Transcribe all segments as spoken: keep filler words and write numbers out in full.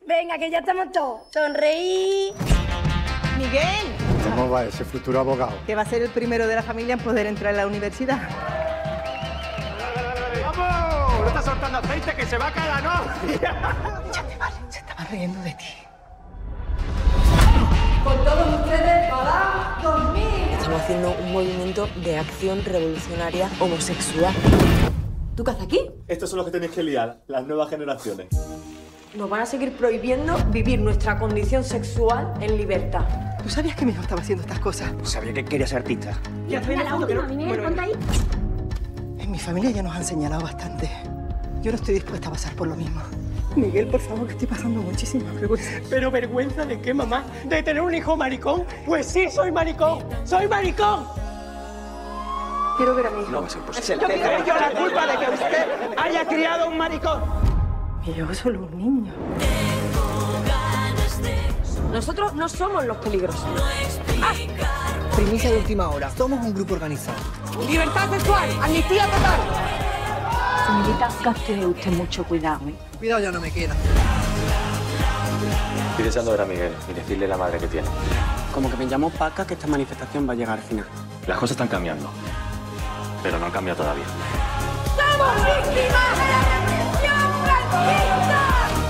Venga, que ya estamos todos. Sonreí. Miguel. ¿Cómo va ese futuro abogado? Que va a ser el primero de la familia en poder entrar a la universidad. ¡Vamos! ¡No estás soltando aceite que se va a caer la novia! Ya te vale, se estaba riendo de ti. Con todos ustedes para dos mil. Estamos haciendo un movimiento de acción revolucionaria homosexual. ¿Tú qué haces aquí? Estos son los que tenéis que liar, las nuevas generaciones. Nos van a seguir prohibiendo vivir nuestra condición sexual en libertad. ¿Tú sabías que mi hijo estaba haciendo estas cosas? Sabía que quería ser artista. Ya estoy en la última, Miguel, ponte ahí. En mi familia ya nos han señalado bastante. Yo no estoy dispuesta a pasar por lo mismo. Miguel, por favor, que estoy pasando muchísima vergüenza. ¿Pero vergüenza de qué, mamá? ¿De tener un hijo maricón? Pues sí, soy maricón. ¡Soy maricón! Quiero ver a mi hijo. No va a ser posible. ¿Tendré yo la culpa de que usted haya criado un maricón? Y yo solo un niño. Nosotros no somos los peligrosos. Primicia de última hora. Somos un grupo organizado. ¡Libertad sexual! ¡Amnistía total! Señorita, gaste usted mucho cuidado, ¿eh? Cuidado, ya no me queda. Estoy deseando ver a Miguel y decirle la madre que tiene. Como que me llamo Paca que esta manifestación va a llegar al final. Las cosas están cambiando, pero no han cambiado todavía. ¡Somos víctimas de la represión franquista!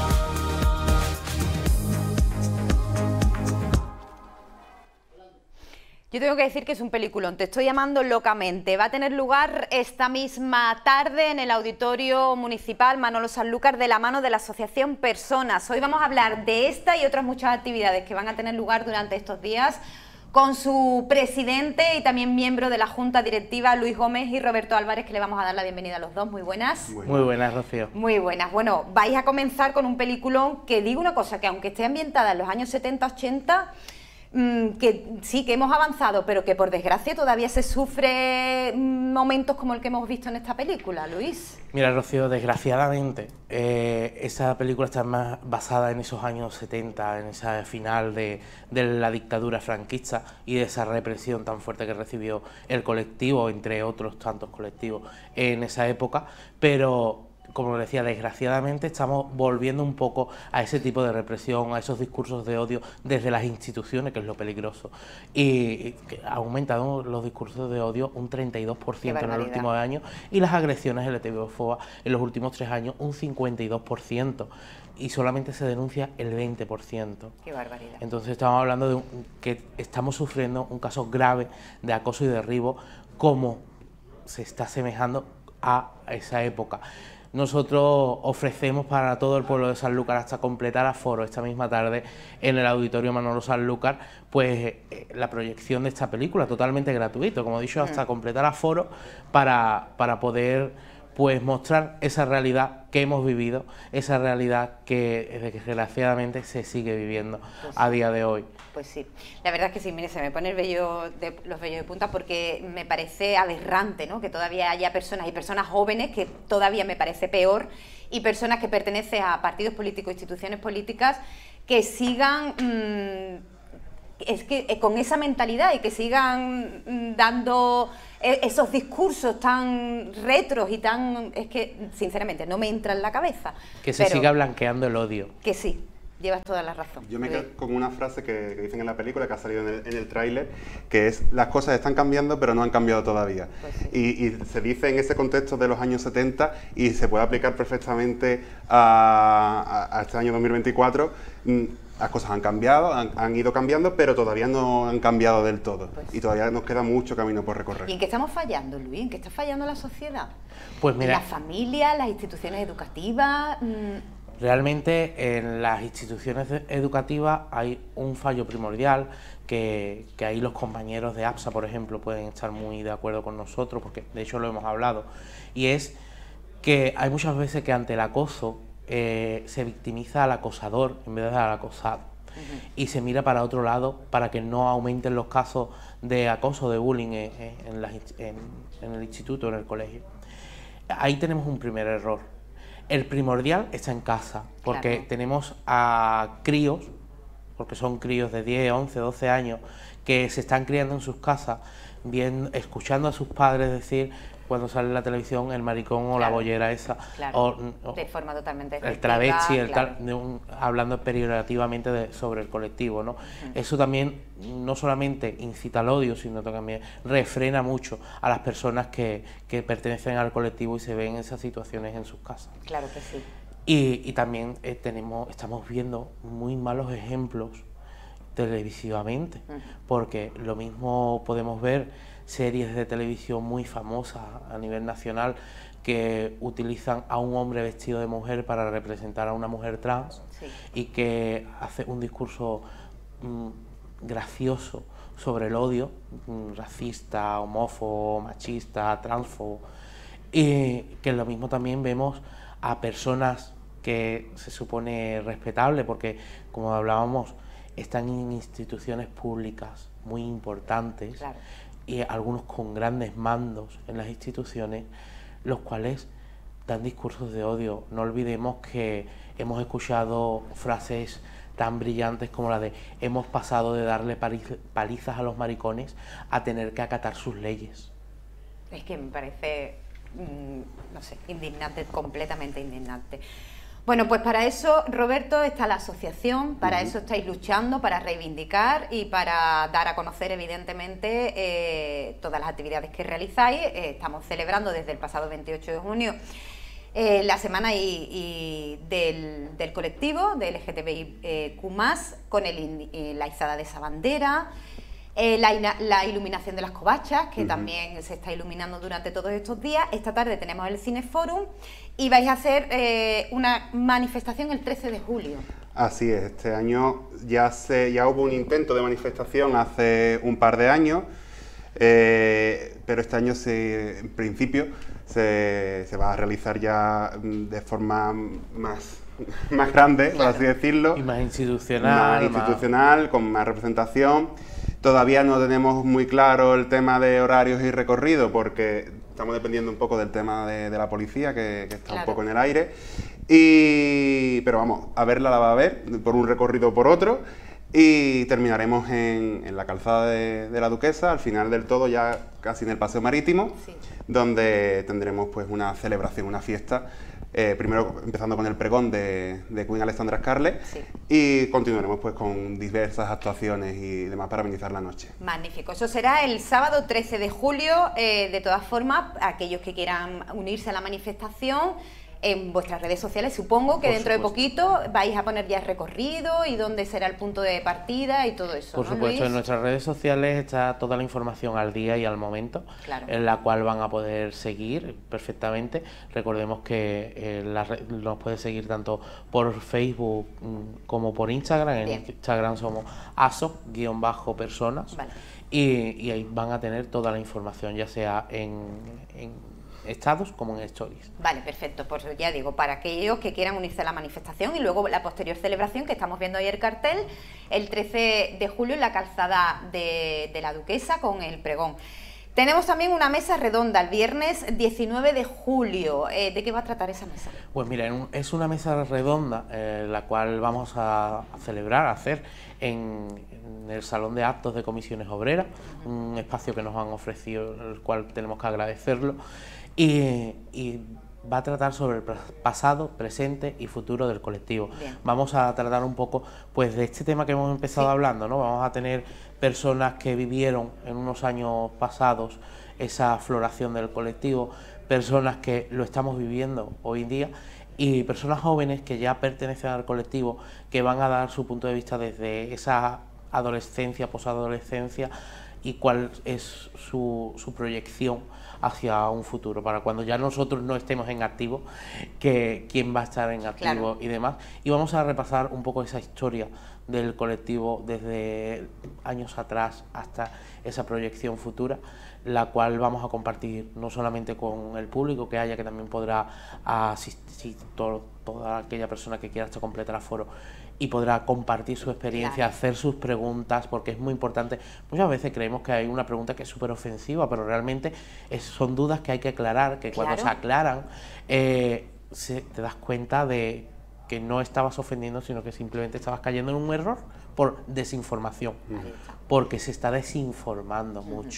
Yo tengo que decir que es un peliculón, te estoy llamando locamente. Va a tener lugar esta misma tarde en el Auditorio Municipal Manolo Sanlúcar de la mano de la Asociación Personas. Hoy vamos a hablar de esta y otras muchas actividades que van a tener lugar durante estos días con su presidente y también miembro de la Junta Directiva, Luis Gómez y Roberto Álvarez, que le vamos a dar la bienvenida a los dos. Muy buenas. Muy buenas, Rocío. Muy buenas. Bueno, vais a comenzar con un peliculón que digo una cosa, que aunque esté ambientada en los años setenta, ochenta... que sí, que hemos avanzado, pero que por desgracia todavía se sufre momentos como el que hemos visto en esta película, Luis. Mira, Rocío, desgraciadamente, eh, esa película está más basada en esos años setenta, en esa final de, de la dictadura franquista y de esa represión tan fuerte que recibió el colectivo, entre otros tantos colectivos, en esa época, pero como decía, desgraciadamente estamos volviendo un poco a ese tipo de represión, a esos discursos de odio desde las instituciones, que es lo peligroso. Y que ha aumentado los discursos de odio un treinta y dos por ciento en el último año y las agresiones L G T B-fobas en los últimos tres años un cincuenta y dos por ciento. Y solamente se denuncia el veinte por ciento. Qué barbaridad. Entonces estamos hablando de un, que estamos sufriendo un caso grave de acoso y derribo, como se está asemejando a esa época. Nosotros ofrecemos para todo el pueblo de Sanlúcar, hasta completar aforo esta misma tarde en el Auditorio Manolo Sanlúcar, pues eh, la proyección de esta película totalmente gratuito, como he dicho, hasta mm. completar aforo para, para poder pues mostrar esa realidad que hemos vivido, esa realidad que desgraciadamente se sigue viviendo pues a día de hoy. Pues sí, la verdad es que sí, mire, se me pone el vello de, los vellos de punta porque me parece aberrante, ¿no?, que todavía haya personas y personas jóvenes, que todavía me parece peor, y personas que pertenecen a partidos políticos, instituciones políticas, que sigan mmm, es que con esa mentalidad y que sigan dando esos discursos tan retros y tan... es que, sinceramente, no me entra en la cabeza. Que se siga blanqueando el odio. Que sí. Llevas toda la razón. Yo me quedo con una frase que, que dicen en la película, que ha salido en el, en el tráiler, que es: las cosas están cambiando pero no han cambiado todavía. Pues sí. y, y se dice en ese contexto de los años setenta y se puede aplicar perfectamente a, a, a este año dos mil veinticuatro. Las cosas han cambiado, han, han ido cambiando, pero todavía no han cambiado del todo. Pues sí. Y todavía nos queda mucho camino por recorrer. ¿Y en qué estamos fallando, Luis? ¿En qué está fallando la sociedad? Pues mira, ¿las familias, las instituciones educativas? Mmm... Realmente en las instituciones educativas hay un fallo primordial que, que ahí los compañeros de APSA, por ejemplo, pueden estar muy de acuerdo con nosotros, porque de hecho lo hemos hablado, y es que hay muchas veces que ante el acoso eh, se victimiza al acosador en vez de al acosado. Uh-huh. Y se mira para otro lado para que no aumenten los casos de acoso, de bullying en, en, las, en, en el instituto, en el colegio. Ahí tenemos un primer error. El primordial está en casa, porque claro, tenemos a críos, porque son críos de diez, once, doce años, que se están criando en sus casas, bien, escuchando a sus padres decir cuando sale en la televisión el maricón o claro, la bollera esa, claro, o, o de forma totalmente el travesti, el claro. tal, de un, hablando peyorativamente de, sobre el colectivo, ¿no? Uh-huh. Eso también no solamente incita al odio, sino también refrena mucho a las personas que, que pertenecen al colectivo y se ven en esas situaciones en sus casas. Claro que sí. Y, y también eh, tenemos, estamos viendo muy malos ejemplos televisivamente, uh-huh. porque lo mismo podemos ver series de televisión muy famosas a nivel nacional que utilizan a un hombre vestido de mujer para representar a una mujer trans, sí. y que hace un discurso mmm, gracioso sobre el odio, mmm, racista, homófobo, machista, transfobo, y que lo mismo también vemos a personas que se supone respetable, porque como hablábamos, están en instituciones públicas muy importantes, claro. y algunos con grandes mandos en las instituciones, los cuales dan discursos de odio. No olvidemos que hemos escuchado frases tan brillantes como la de hemos pasado de darle palizas a los maricones a tener que acatar sus leyes. Es que me parece, mmm, no sé, indignante, completamente indignante. Bueno, pues para eso, Roberto, está la asociación, para uh-huh. eso estáis luchando, para reivindicar y para dar a conocer, evidentemente, eh, todas las actividades que realizáis. Eh, estamos celebrando desde el pasado veintiocho de junio eh, la semana y, y del, del colectivo de L G T B I Q más, con el, eh, la izada de esa bandera. Eh, la, la iluminación de las covachas, que uh-huh. también se está iluminando durante todos estos días. Esta tarde tenemos el Cineforum y vais a hacer eh, una manifestación el trece de julio. Así es, este año ya, se, ya hubo un intento de manifestación hace un par de años, eh, pero este año se, en principio se, se va a realizar ya de forma más... más grande, claro. por así decirlo. Y más institucional. Más institucional, más... con más representación. Todavía no tenemos muy claro el tema de horarios y recorrido porque estamos dependiendo un poco del tema de, de la policía, que, que está claro. un poco en el aire. Y, pero vamos, a verla la va a ver, por un recorrido o por otro. Y terminaremos en, en la calzada de, de la Duquesa, al final del todo, ya casi en el Paseo Marítimo, sí. donde tendremos pues una celebración, una fiesta. Eh, primero empezando con el pregón de, de Queen Alexandra Scarlett, sí. y continuaremos pues con diversas actuaciones y demás para amenizar la noche. Magnífico, eso será el sábado trece de julio, eh, de todas formas, aquellos que quieran unirse a la manifestación, en vuestras redes sociales, supongo que Por dentro supuesto. de poquito vais a poner ya el recorrido y dónde será el punto de partida y todo eso. Por ¿no, supuesto, Luis? en nuestras redes sociales está toda la información al día y al momento, claro. en la cual van a poder seguir perfectamente. Recordemos que eh, la red, nos puede seguir tanto por Facebook mm, como por Instagram. En Bien. Instagram somos aso-personas, vale. y, y ahí van a tener toda la información, ya sea en... en estados como en stories. Vale, perfecto, pues ya digo, para aquellos que quieran unirse a la manifestación y luego la posterior celebración, que estamos viendo ahí el cartel, el trece de julio en la calzada de, de la Duquesa con el pregón. Tenemos también una mesa redonda el viernes diecinueve de julio. Eh, ¿De qué va a tratar esa mesa? Pues mira, es una mesa redonda, eh, la cual vamos a, a celebrar, a hacer en, en el Salón de Actos de Comisiones Obreras, uh-huh. un espacio que nos han ofrecido, el cual tenemos que agradecerlo. Y, y va a tratar sobre el pasado, presente y futuro del colectivo. Bien. Vamos a tratar un poco pues de este tema que hemos empezado sí. hablando, ¿no? Vamos a tener personas que vivieron en unos años pasados esa floración del colectivo, personas que lo estamos viviendo hoy en día y personas jóvenes que ya pertenecen al colectivo, que van a dar su punto de vista desde esa adolescencia, posadolescencia, y cuál es su, su proyección hacia un futuro, para cuando ya nosotros no estemos en activo, que quién va a estar en activo claro. y demás. Y vamos a repasar un poco esa historia del colectivo desde años atrás hasta esa proyección futura, la cual vamos a compartir no solamente con el público que haya, que también podrá asistir todo, toda aquella persona que quiera hasta completar aforo y podrá compartir su experiencia, claro. hacer sus preguntas, porque es muy importante. Muchas veces creemos que hay una pregunta que es súper ofensiva, pero realmente es, son dudas que hay que aclarar, que cuando claro. se aclaran eh, se, te das cuenta de que no estabas ofendiendo, sino que simplemente estabas cayendo en un error por desinformación, uh-huh. porque se está desinformando uh-huh. mucho.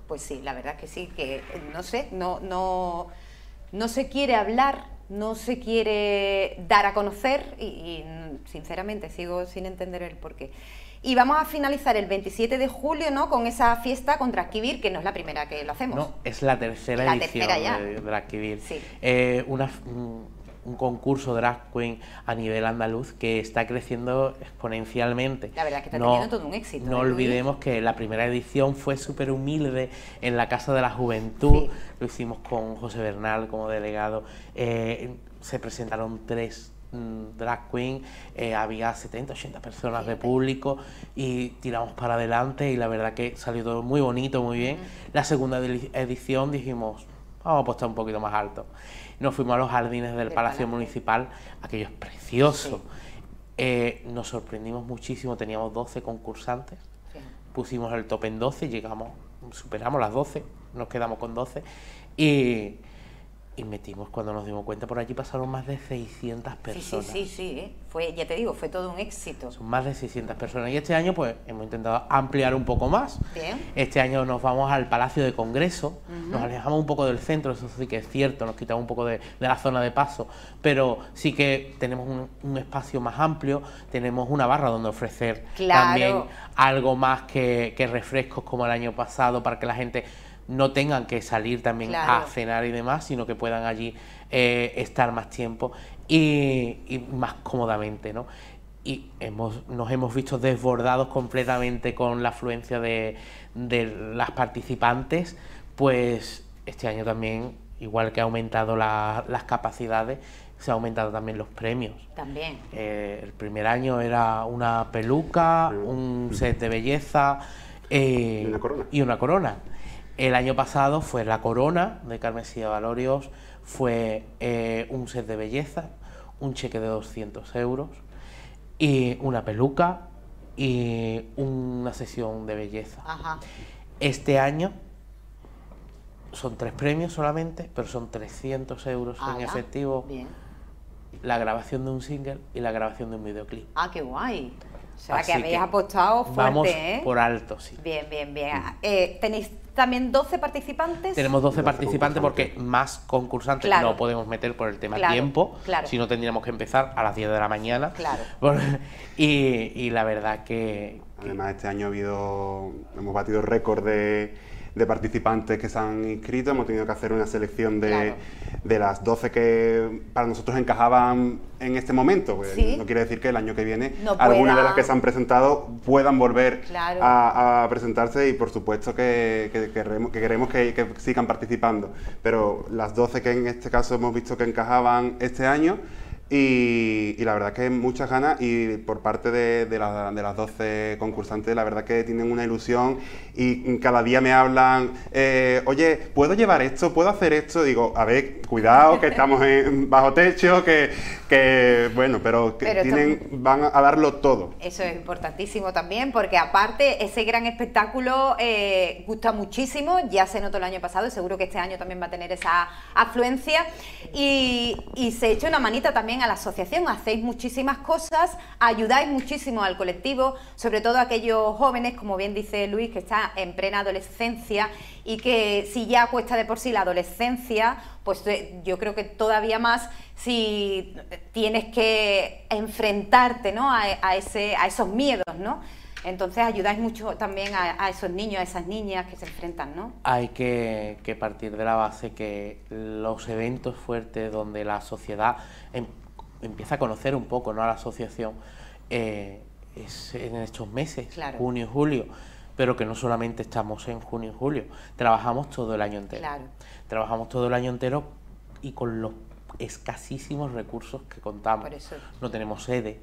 Pues sí, la verdad que sí, que no sé, no, no, no se quiere hablar, no se quiere dar a conocer y, y sinceramente sigo sin entender el porqué. Y vamos a finalizar el veintisiete de julio, ¿no?, con esa fiesta con Drag Queer, que no es la primera que lo hacemos. No, es la tercera la edición tercera ya. de Drag Queer. Sí. Eh, una, un, un concurso drag queen a nivel andaluz que está creciendo exponencialmente. La verdad es que está no, teniendo todo un éxito. No ¿eh, olvidemos Luis? que la primera edición fue súper humilde en la Casa de la Juventud. Sí. Lo hicimos con José Bernal como delegado. Eh, se presentaron tres drag queen, eh, había setenta, ochenta personas de público y tiramos para adelante y la verdad que salió todo muy bonito, muy bien. Uh-huh. La segunda edición dijimos, vamos a apostar un poquito más alto. Nos fuimos a los jardines del, del Palacio, Palacio Municipal, aquello es precioso. Sí. Eh, nos sorprendimos muchísimo, teníamos doce concursantes, sí. Pusimos el top en doce, llegamos, superamos las doce, nos quedamos con doce y... Y metimos, cuando nos dimos cuenta, por allí pasaron más de seiscientas personas. Sí, sí, sí, sí, ¿eh? Fue, ya te digo, fue todo un éxito. Son más de seiscientas personas. Y este año, pues, hemos intentado ampliar un poco más. Bien. Este año nos vamos al Palacio de Congreso, uh-huh. Nos alejamos un poco del centro, eso sí que es cierto, nos quitamos un poco de, de la zona de paso, pero sí que tenemos un, un espacio más amplio, tenemos una barra donde ofrecer claro. también algo más que, que refrescos como el año pasado, para que la gente no tengan que salir también claro. a cenar y demás, sino que puedan allí eh, estar más tiempo y, y más cómodamente, ¿no? Y hemos, nos hemos visto desbordados completamente con la afluencia de, de las participantes, pues este año también, igual que ha aumentado la, las capacidades, se ha aumentado también los premios. También. Eh, el primer año era una peluca, un set de belleza eh, y una corona. Y una corona. El año pasado fue la corona de Carmesía Valorios, fue eh, un set de belleza, un cheque de doscientos euros y una peluca y una sesión de belleza. Ajá. Este año son tres premios solamente, pero son trescientos euros ah, en efectivo. Bien. La grabación de un single y la grabación de un videoclip. Ah, qué guay. O sea, Así que habéis que apostado fuerte, vamos ¿eh? por alto, sí. Bien, bien, bien. Eh, ¿Tenéis también doce participantes? Tenemos doce participantes porque más concursantes claro. no podemos meter por el tema claro, tiempo, claro. si no tendríamos que empezar a las diez de la mañana. Claro. y, y la verdad que, que... Además, este año ha habido, hemos batido récord de, de participantes que se han inscrito, hemos tenido que hacer una selección de, claro. de las doce que para nosotros encajaban en este momento. Pues ¿sí? No quiere decir que el año que viene no algunas de las que se han presentado puedan volver claro. a, a presentarse y por supuesto que, que, queremos, que queremos que, que sigan participando. Pero las doce que en este caso hemos visto que encajaban este año, Y, y la verdad que muchas ganas y por parte de, de, la, de las doce concursantes la verdad que tienen una ilusión y cada día me hablan, eh, oye, ¿puedo llevar esto? ¿Puedo hacer esto? Digo, a ver, cuidado, que estamos en bajo techo, que, que bueno, pero, que pero tienen, esto, van a darlo todo. Eso es importantísimo también, porque aparte ese gran espectáculo eh, gusta muchísimo, ya se notó el año pasado y seguro que este año también va a tener esa afluencia y, y se echa una manita también a la asociación, hacéis muchísimas cosas, ayudáis muchísimo al colectivo, sobre todo a aquellos jóvenes, como bien dice Luis, que está en plena adolescencia y que si ya cuesta de por sí la adolescencia, pues yo creo que todavía más si tienes que enfrentarte, ¿no?, a, a, ese, a esos miedos, ¿no? Entonces ayudáis mucho también a, a esos niños, a esas niñas que se enfrentan, ¿no? Hay que, que partir de la base que los eventos fuertes donde la sociedad em, empieza a conocer un poco, ¿no?, a la asociación, eh, es en estos meses, claro. junio y julio, pero que no solamente estamos en junio y julio, trabajamos todo el año entero. Claro. Trabajamos todo el año entero y con los escasísimos recursos que contamos. Por eso. No tenemos sede.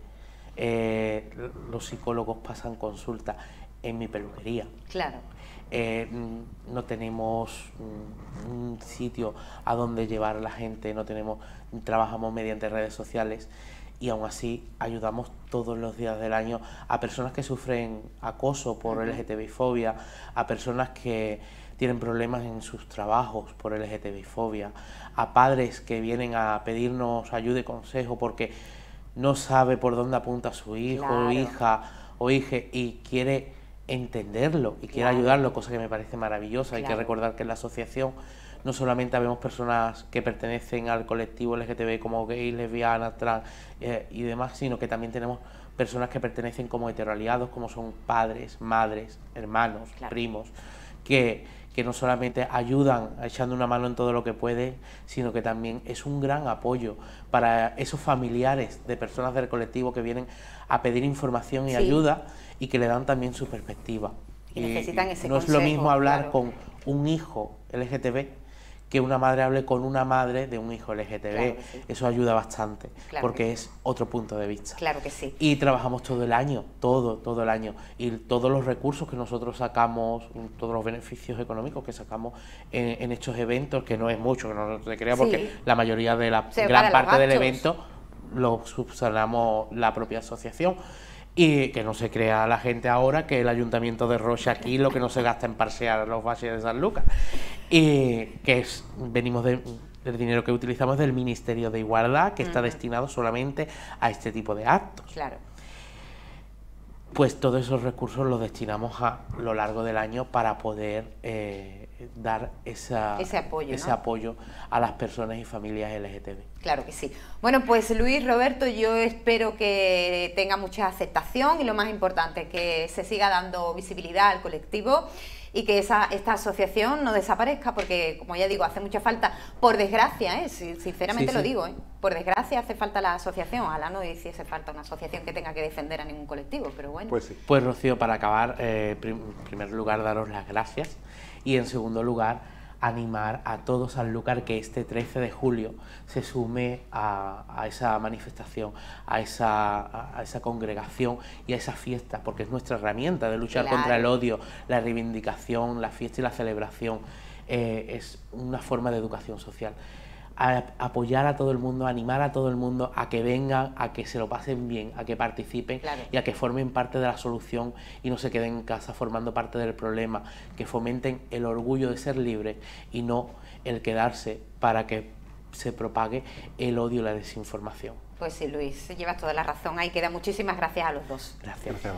Eh, los psicólogos pasan consulta en mi peluquería. Claro. Eh, no tenemos un sitio a donde llevar a la gente, no tenemos, trabajamos mediante redes sociales y aún así ayudamos todos los días del año a personas que sufren acoso por uh-huh. L G T B I fobia, a personas que tienen problemas en sus trabajos por L G T B I fobia, a padres que vienen a pedirnos ayuda y consejo porque no sabe por dónde apunta su hijo claro. o hija o hija y quiere entenderlo y quiere Claro. ayudarlo, cosa que me parece maravillosa. Hay que Claro. recordar que en la asociación no solamente vemos personas que pertenecen al colectivo L G T B como gays, lesbianas, trans eh, y demás, sino que también tenemos personas que pertenecen como heteroaliados, como son padres, madres, hermanos, Claro. primos, que, que no solamente ayudan echando una mano en todo lo que pueden, sino que también es un gran apoyo para esos familiares de personas del colectivo que vienen a pedir información y Sí. ayuda y que le dan también su perspectiva. Y necesitan ese no es lo consejo, mismo hablar claro. con un hijo L G T B que una madre hable con una madre de un hijo L G T B. Claro que sí. Eso ayuda bastante, Claro porque que es otro punto de vista. Claro que sí. Y trabajamos todo el año, todo, todo el año. Y todos los recursos que nosotros sacamos, todos los beneficios económicos que sacamos en, en estos eventos, que no es mucho, que no se crea, porque Sí. la mayoría de la Se gran pagan los parte del gastos. evento lo subsanamos la propia asociación. Y que no se crea la gente ahora que el Ayuntamiento de Rocha aquí lo que no se gasta en parsear los valles de San Lucas. Y que es, venimos de, del dinero que utilizamos del Ministerio de Igualdad, que está Ujú. destinado solamente a este tipo de actos. Claro. Pues todos esos recursos los destinamos a lo largo del año para poder eh, dar esa, Ese apoyo, ese ¿no? apoyo a las personas y familias L G T B. Claro que sí. Bueno, pues Luis, Roberto, yo espero que tenga mucha aceptación y lo más importante, que se siga dando visibilidad al colectivo y que esa, esta asociación no desaparezca, porque, como ya digo, hace mucha falta, por desgracia, ¿eh? Si- sinceramente Sí, lo sí. digo, ¿eh? Por desgracia hace falta la asociación, ojalá no hiciese falta una asociación que tenga que defender a ningún colectivo, pero bueno. Pues sí. Pues Rocío, para acabar, eh, prim- en primer lugar daros las gracias y en segundo lugar animar a todo Sanlúcar que este trece de julio se sume a, a esa manifestación, a esa, a, a esa congregación y a esa fiesta, porque es nuestra herramienta de luchar Claro. contra el odio, la reivindicación, la fiesta y la celebración. Eh, es una forma de educación social. A apoyar a todo el mundo, a animar a todo el mundo a que vengan, a que se lo pasen bien, a que participen Claro. y a que formen parte de la solución y no se queden en casa formando parte del problema, que fomenten el orgullo de ser libres y no el quedarse para que se propague el odio y la desinformación. Pues sí, Luis, llevas toda la razón. Ahí queda. Muchísimas gracias a los dos. Gracias. Gracias.